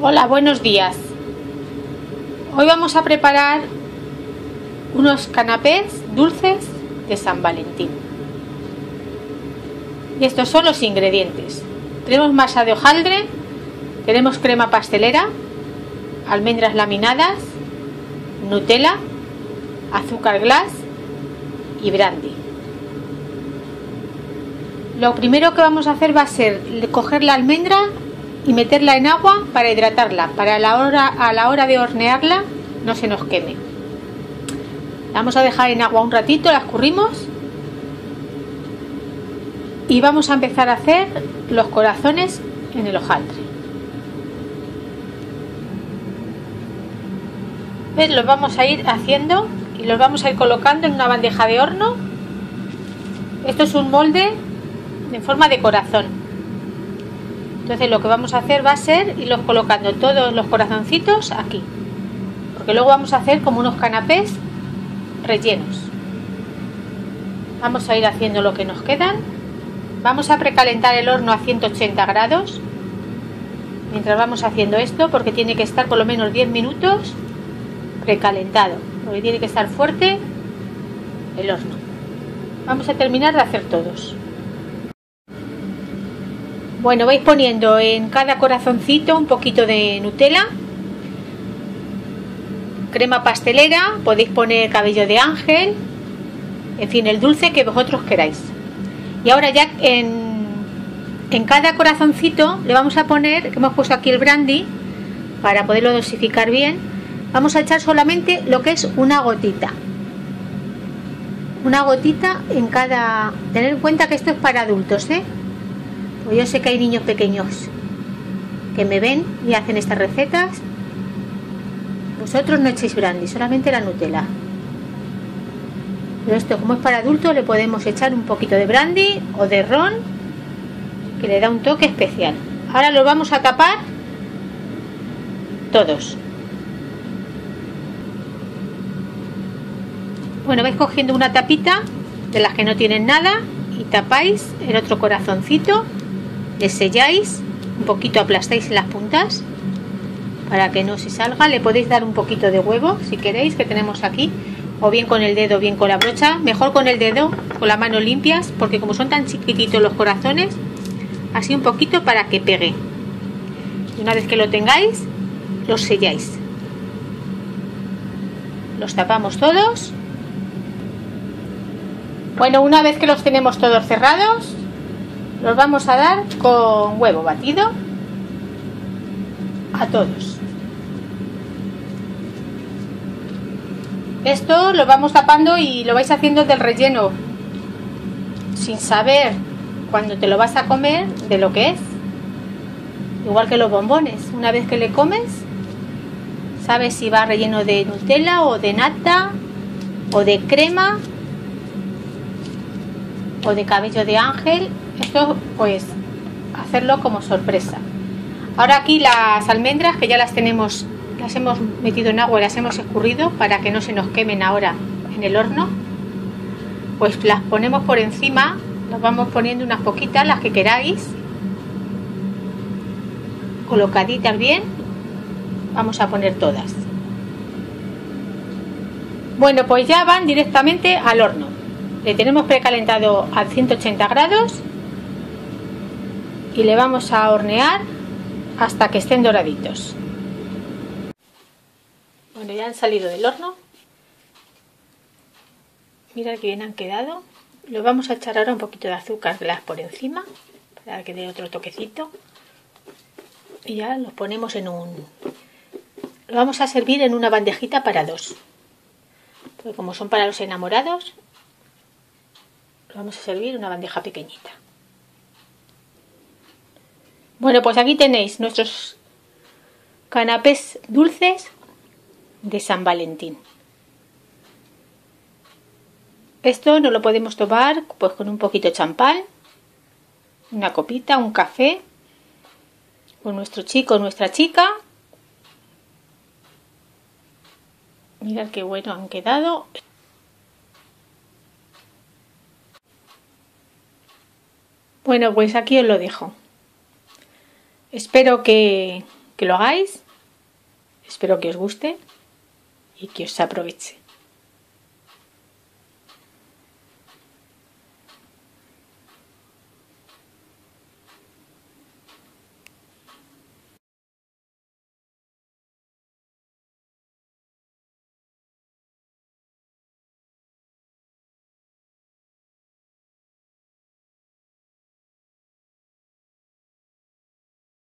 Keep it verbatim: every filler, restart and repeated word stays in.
Hola, buenos días. Hoy vamos a preparar unos canapés dulces de San Valentín. Y estos son los ingredientes. Tenemos masa de hojaldre, tenemos crema pastelera, almendras laminadas, Nutella, azúcar glass y brandy. Lo primero que vamos a hacer va a ser coger la almendra y meterla en agua para hidratarla, para la hora, a la hora de hornearla no se nos queme. La vamos a dejar en agua un ratito, la escurrimos y vamos a empezar a hacer los corazones en el hojaldre. ¿Ves? Los vamos a ir haciendo y los vamos a ir colocando en una bandeja de horno. Esto es un molde en forma de corazón. Entonces lo que vamos a hacer va a ser irlos colocando todos los corazoncitos aquí, porque luego vamos a hacer como unos canapés rellenos. Vamos a ir haciendo lo que nos quedan. Vamos a precalentar el horno a ciento ochenta grados mientras vamos haciendo esto, porque tiene que estar por lo menos diez minutos precalentado, porque tiene que estar fuerte el horno. Vamos a terminar de hacer todos. Bueno, vais poniendo en cada corazoncito un poquito de Nutella, crema pastelera, podéis poner cabello de ángel, en fin, el dulce que vosotros queráis. Y ahora ya en, en cada corazoncito le vamos a poner, que hemos puesto aquí el brandy, para poderlo dosificar bien, vamos a echar solamente lo que es una gotita. Una gotita en cada... Tened en cuenta que esto es para adultos, ¿eh? Pues yo sé que hay niños pequeños que me ven y hacen estas recetas. Vosotros no echéis brandy, solamente la Nutella. Pero esto, como es para adultos, le podemos echar un poquito de brandy o de ron, que le da un toque especial. Ahora los vamos a tapar todos. Bueno, vais cogiendo una tapita de las que no tienen nada y tapáis el otro corazoncito. Le selláis, un poquito aplastáis en las puntas para que no se salga. Le podéis dar un poquito de huevo si queréis, que tenemos aquí, o bien con el dedo o bien con la brocha. Mejor con el dedo, con la mano limpias, porque como son tan chiquititos los corazones, así un poquito para que pegue. Y una vez que lo tengáis, los selláis. Los tapamos todos. Bueno, una vez que los tenemos todos cerrados, los vamos a dar con huevo batido a todos. Esto lo vamos tapando y lo vais haciendo del relleno sin saber cuando te lo vas a comer de lo que es. Igual que los bombones, una vez que le comes sabes si va relleno de Nutella o de nata o de crema o de cabello de ángel. Esto pues hacerlo como sorpresa. Ahora aquí las almendras, que ya las tenemos, las hemos metido en agua y las hemos escurrido para que no se nos quemen ahora en el horno, pues las ponemos por encima. Las vamos poniendo unas poquitas, las que queráis, colocaditas bien. Vamos a poner todas. Bueno, pues ya van directamente al horno. Le tenemos precalentado a ciento ochenta grados y le vamos a hornear hasta que estén doraditos. Bueno, ya han salido del horno. Mirad que bien han quedado. Los vamos a echar ahora un poquito de azúcar glass por encima para que dé otro toquecito. Y ya los ponemos en un... Lo vamos a servir en una bandejita para dos. Porque como son para los enamorados, lo vamos a servir en una bandeja pequeñita. Bueno, pues aquí tenéis nuestros canapés dulces de San Valentín. Esto nos lo podemos tomar pues con un poquito de champán, una copita, un café, con nuestro chico o nuestra chica. Mirad qué bueno han quedado. Bueno, pues aquí os lo dejo. Espero que, que lo hagáis. Espero que os guste y que os aproveche.